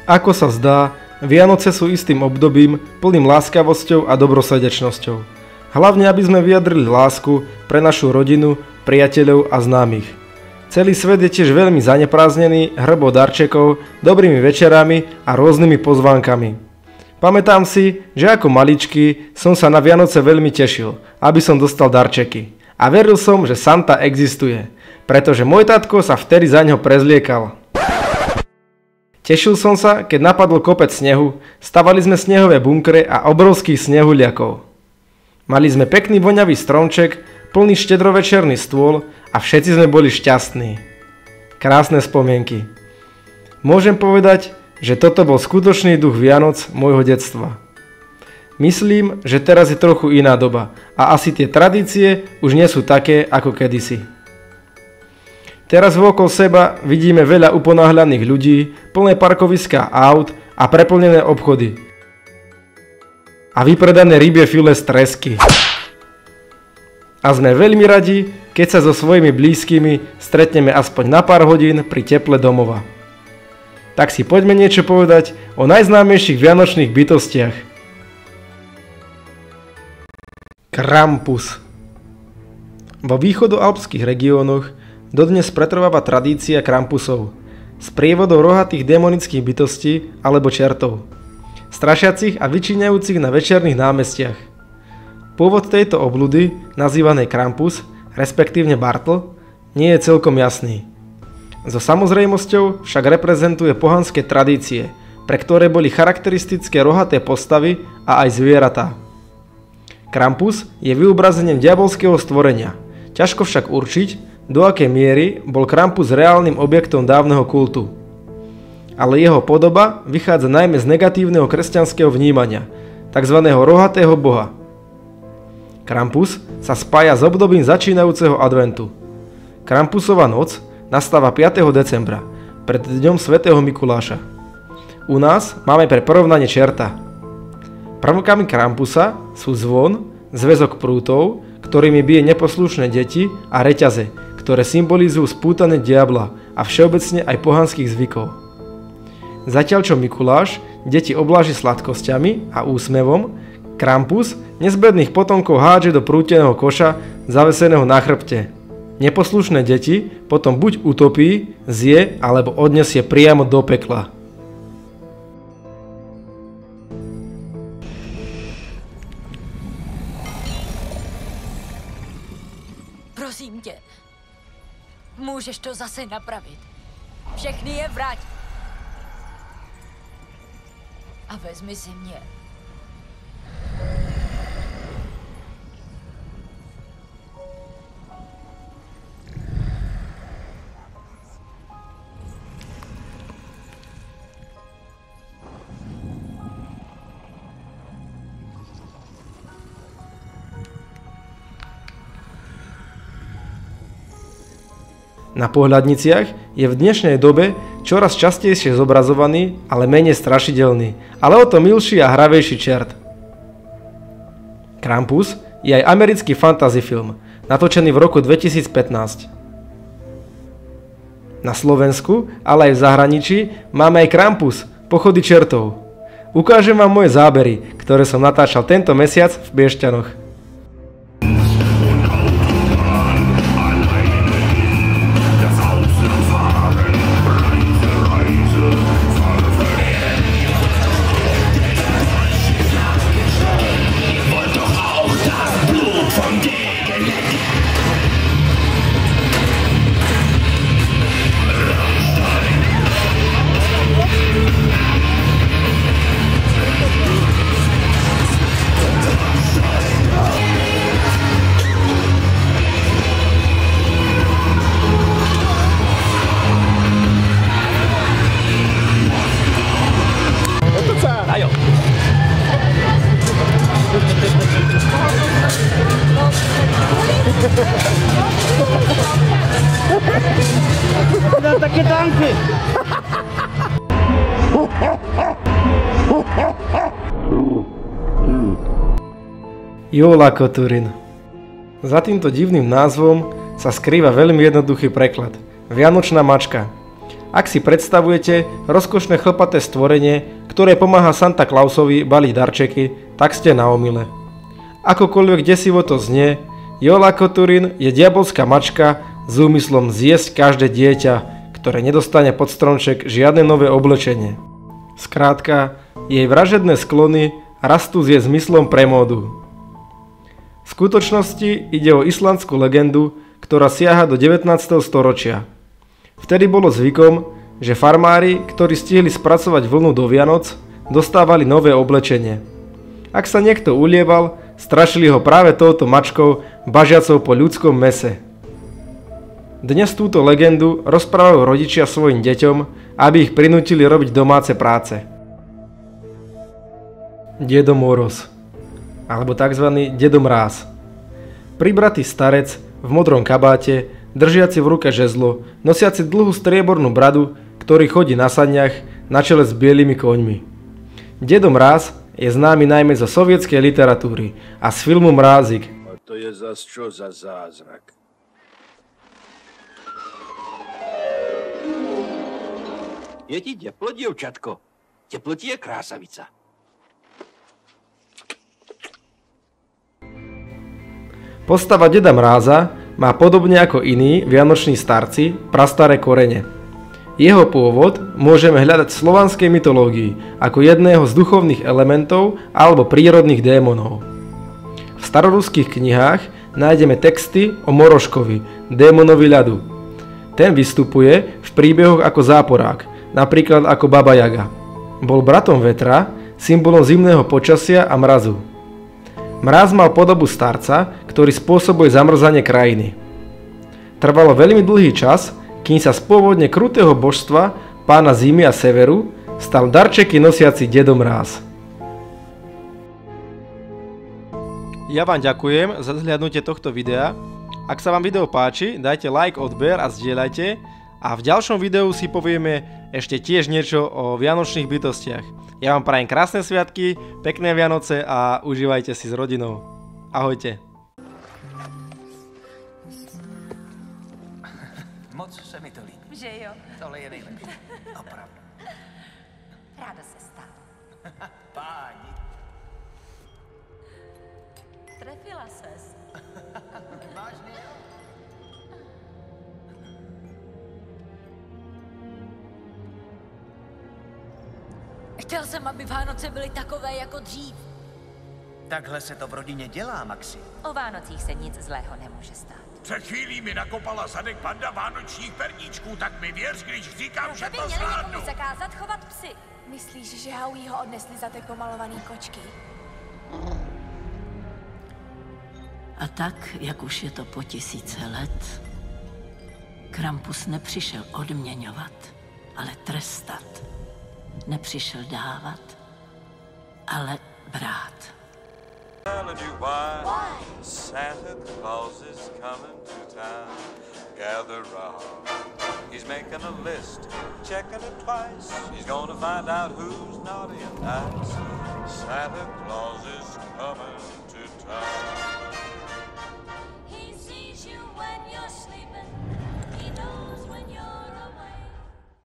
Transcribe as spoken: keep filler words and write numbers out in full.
Ako sa zdá, Vianoce sú istým obdobím plným láskavosťou a dobrosrdečnosťou. Hlavne, aby sme vyjadrili lásku pre našu rodinu, priateľov a známych. Celý svet je tiež veľmi zaneprázdnený hrbou darčekov, dobrými večerami a rôznymi pozvánkami. Pamätám si, že ako maličký som sa na Vianoce veľmi tešil, aby som dostal darčeky. A veril som, že Santa existuje, pretože môj tatko sa vtedy za ňo prezliekal. Tešil som sa, keď napadol kopec snehu, stavali sme snehové bunkre a obrovských snehuliakov. Mali sme pekný voňavý stromček, plný štedrovečerný stôl a všetci sme boli šťastní. Krásne spomienky. Môžem povedať, že toto bol skutočný duch Vianoc môjho detstva. Myslím, že teraz je trochu iná doba a asi tie tradície už nie sú také ako kedysi. Teraz vôkol seba vidíme veľa uponáhľaných ľudí, plné parkoviská aut a preplnené obchody. A vypredané rybie file z tresky. A sme veľmi radi, keď sa so svojimi blízkymi stretneme aspoň na pár hodín pri teple domova. Tak si poďme niečo povedať o najznámejších vianočných bytostiach. Krampus. Vo východoalpských regiónoch dodnes pretrváva tradícia Krampusov, sprievodov rohatých démonických bytostí alebo čertov, strašiacich a vyčíňajúcich na večerných námestiach. Pôvod tejto obludy, nazývanej Krampus, respektívne Bartl, nie je celkom jasný. So samozrejmosťou však reprezentuje pohanské tradície, pre ktoré boli charakteristické rohaté postavy a aj zvieratá. Krampus je vyobrazením diabolského stvorenia, ťažko však určiť, do akej miery bol Krampus reálnym objektom dávneho kultu. Ale jeho podoba vychádza najmä z negatívneho kresťanského vnímania, tzv. Rohatého boha. Krampus sa spája s obdobím začínajúceho adventu. Krampusova noc nastáva piateho decembra, pred dňom svätého Mikuláša. U nás máme pre porovnanie čerta. Prvkami Krampusa sú zvon, zväzok prútov, ktorými bije neposlušné deti, a reťaze, ktoré symbolizujú spútanie diabla a všeobecne aj pohanských zvykov. Zatiaľ čo Mikuláš deti obláži sladkosťami a úsmevom, Krampus nezbedných potomkov hádže do prúteného koša zaveseného na chrbte. Neposlušné deti potom buď utopí, zje alebo odnesie priamo do pekla. Prosím tě, můžeš to zase napravit. Všechny je vrať. A vezmi si mě. Na pohľadniciach je v dnešnej dobe čoraz častejšie zobrazovaný, ale menej strašidelný, ale o to milší a hravejší čert. Krampus je aj americký fantasy film, natočený v roku dvetisícpätnásť. Na Slovensku, ale aj v zahraničí máme aj Krampus, pochody čertov. Ukážem vám moje zábery, ktoré som natáčal tento mesiac v Piešťanoch. Takie tanky! Jóla Koturin. Za týmto divným názvom sa skrýva veľmi jednoduchý preklad. Vianočná mačka. Ak si predstavujete rozkošné chlpaté stvorenie, ktoré pomáha Santa Clausovi baliť darčeky, tak ste na omyle. Akokoľvek desivo to znie, Jola Koturin je diabolská mačka s úmyslom zjesť každé dieťa, ktoré nedostane pod stromček žiadne nové oblečenie. Skrátka, jej vražedné sklony rastú s jej zmyslom pre módu. V skutočnosti ide o islandskú legendu, ktorá siaha do devätnásteho storočia. Vtedy bolo zvykom, že farmári, ktorí stihli spracovať vlnu do Vianoc, dostávali nové oblečenie. Ak sa niekto ulieval, strašili ho práve touto mačkou bažiacou po ľudskom mese. Dnes túto legendu rozprávajú rodičia svojim deťom, aby ich prinútili robiť domáce práce. Dedo Moroz, alebo tzv. Dedo Mráz. Pribratý starec v modrom kabáte, držiaci v ruke žezlo, nosiaci dlhú striebornú bradu, ktorý chodí na saniach na čele s bielými koňmi. Dedo Mráz je známy najmä zo sovietskej literatúry a z filmu Mrázik. A to je zas čo za zázrak? Je ti teplo, dievčatko? Teplo ti je krásavica. Postava Deda Mráza má podobne ako iní vianoční starci prastaré korene. Jeho pôvod môžeme hľadať v slovanskej mytológii ako jedného z duchovných elementov alebo prírodných démonov. V staroruských knihách nájdeme texty o Moroškovi, démonovi ľadu. Ten vystupuje v príbehoch ako záporák, napríklad ako Baba Jaga. Bol bratom vetra, symbolom zimného počasia a mrazu. Mráz mal podobu starca, ktorý spôsobuje zamrzanie krajiny. Trvalo veľmi dlhý čas, kým sa z pôvodne krutého božstva, pána zimy a severu, stal darčeky nosiaci Dedo Mráz. Ja vám ďakujem za zhliadnutie tohto videa. Ak sa vám video páči, dajte like, odber a zdieľajte. A v ďalšom videu si povieme ešte tiež niečo o vianočných bytostiach. Ja vám prajem krásne sviatky, pekné Vianoce a užívajte si s rodinou. Ahojte. Moc se mi to líbí. Že jo? Tohle je nejlepší. Opravdu. Ráda se stalo. Páni. Trefila ses. Vážně jo? Chtěl jsem, aby Vánoce byly takové jako dřív. Takhle se to v rodině dělá, Maxi. O Vánocích se nic zlého nemůže stát. Před chvílí mi nakopala zadek banda vánočních perníčků, tak mi věř, když říkám, že by to měli zvládnu. někomu zakázat chovat psy. Myslíš, že Howieho odnesli za ty pomalovaný kočky? A tak, jak už je to po tisíce let, Krampus nepřišel odměňovat, ale trestat. Nepřišel dávat, ale brát. Telling you why? Why? Santa Claus is coming to town. Gather round. He's making a list, checking it twice. He's gonna find out who's naughty and nice. Santa Claus is coming to town.